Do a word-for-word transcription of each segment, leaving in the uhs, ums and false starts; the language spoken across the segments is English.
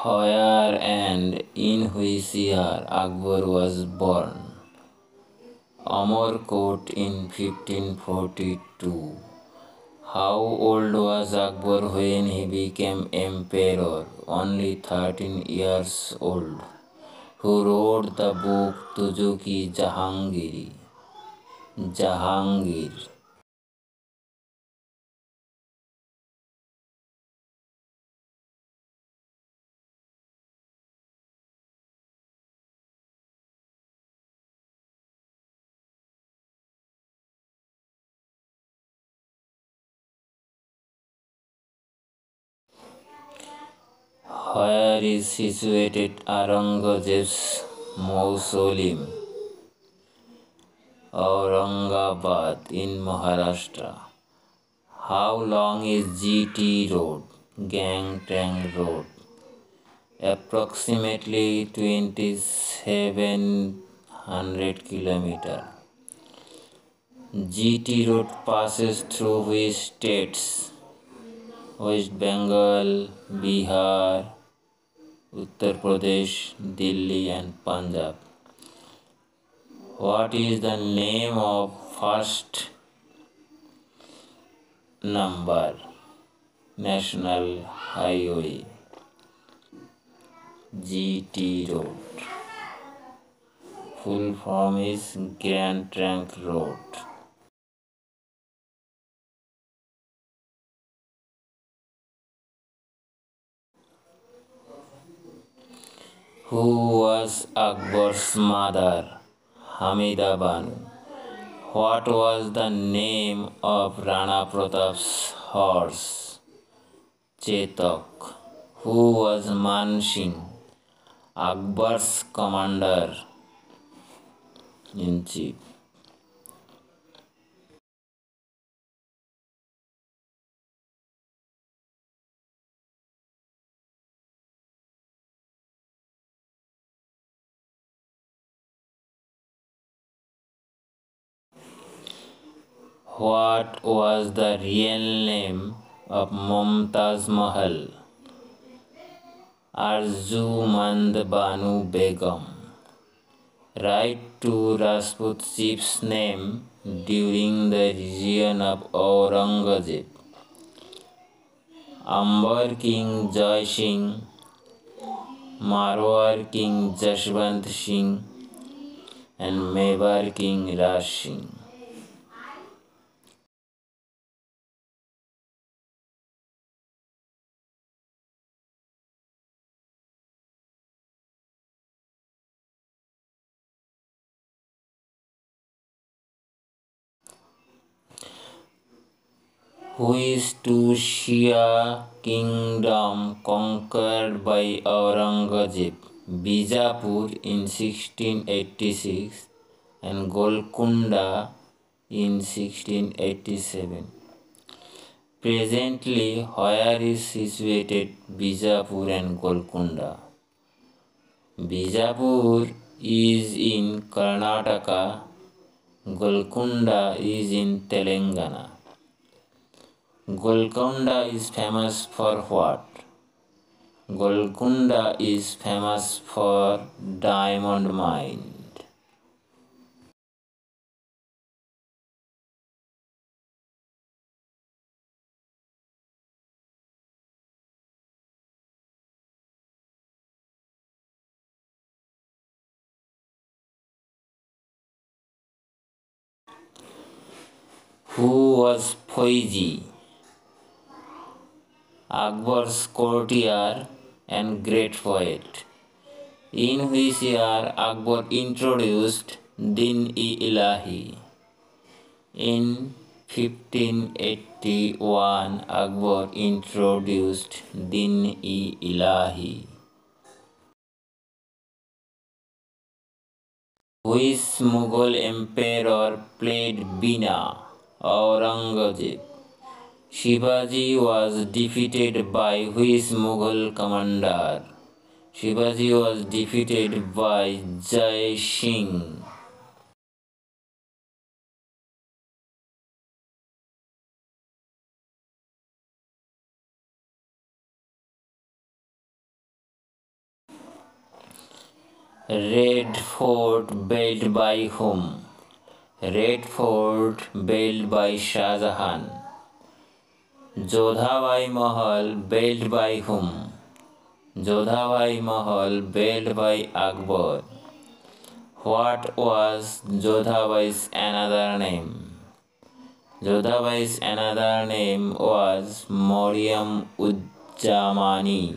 Where and in which year Akbar was born? Amarkot in fifteen forty-two. How old was Akbar when he became emperor? Only thirteen years old. Who wrote the book Tujuki Jahangiri? Jahangir. Where is situated Aurangzeb's mausoleum? Aurangabad in Maharashtra. How long is G T Road? Gang Tank Road. Approximately twenty-seven hundred kilometers. G T Road passes through which states? West Bengal, Bihar, Uttar Pradesh, Delhi and Punjab. What is the name of first number national highway? G T Road. Full form is Grand Trunk Road. Who was Akbar's mother? Hamida Banu. What was the name of Rana Pratap's horse? Chetak. Who was Man Singh? Akbar's commander in chief. What was the real name of Mumtaz Mahal? Arjumand Banu Begum. Write to Rajput chief's name during the reign of Aurangzeb. Amber King Jai Singh, Marwar King Jaswant Singh, and Mebar King Raj Singh. Which two Shia kingdom conquered by Aurangzeb? Bijapur in sixteen eighty-six and Golconda in sixteen eighty-seven. Presently, where is situated Bijapur and Golconda? Bijapur is in Karnataka, Golconda is in Telangana. Golconda is famous for what? Golconda is famous for diamond mine. Who was Fauji? Akbar's courtier and great poet. In which year Akbar introduced Din-e-Ilahi? In fifteen eighty-one, Akbar introduced Din-e-Ilahi. Which Mughal emperor played Bina? Aurangzeb. Shivaji was defeated by which Mughal commander? Shivaji was defeated by Jai Singh. Red Fort built by whom? Red Fort built by Shah Jahan. Jodhavai Mahal built by whom? Jodhavai Mahal built by Akbar. What was Jodhavai's another name? Jodhavai's another name was Mariam Ujjamani.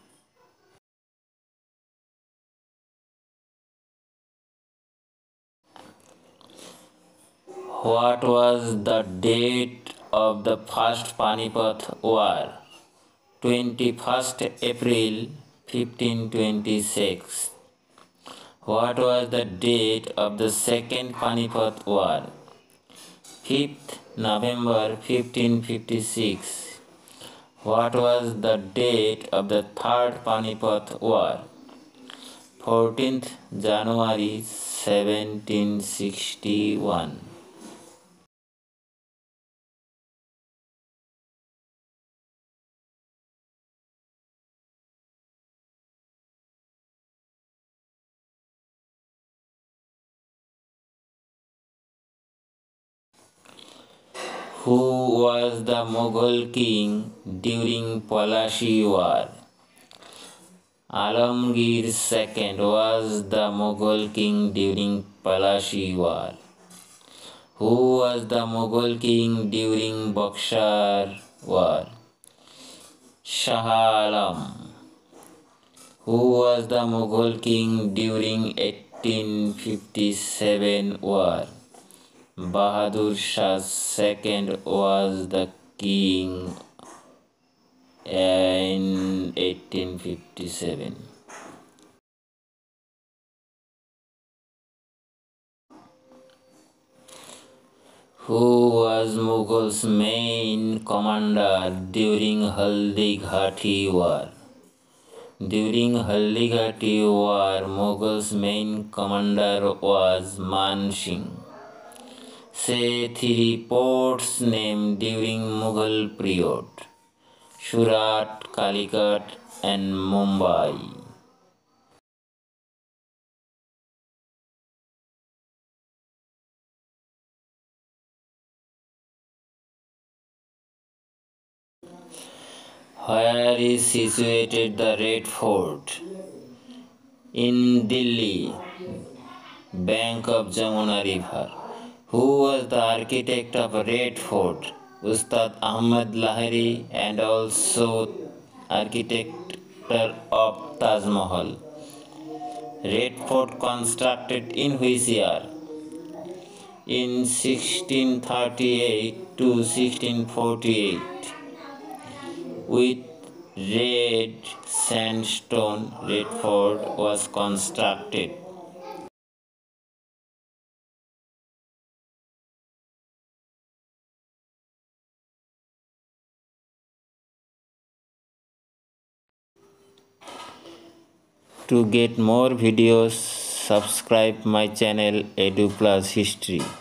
What was the date of the first Panipat War? twenty-first April fifteen twenty-six. What was the date of the second Panipat War? fifth November fifteen fifty-six. What was the date of the third Panipat War? fourteenth January seventeen sixty-one. Who was the Mughal king during Palashi War? Alamgir the Second was the Mughal king during Palashi War. Who was the Mughal king during Bakshar War? Shah Alam. Who was the Mughal king during eighteen fifty-seven war? Bahadur Shah the Second was the king in eighteen fifty-seven. Who was Mughal's main commander during Haldighati War? During Haldighati War, Mughal's main commander was Man Singh. Say three ports named during Mughal period: Surat, Calicut, and Mumbai. Where is situated the Red Fort? In Delhi, bank of Jamuna River. Who was the architect of Red Fort? Ustad Ahmad Lahiri, and also architect of Taj Mahal. Red Fort constructed in which year? In sixteen thirty-eight to sixteen forty-eight. With red sandstone, Red Fort was constructed. To get more videos, subscribe my channel Edu Plus History.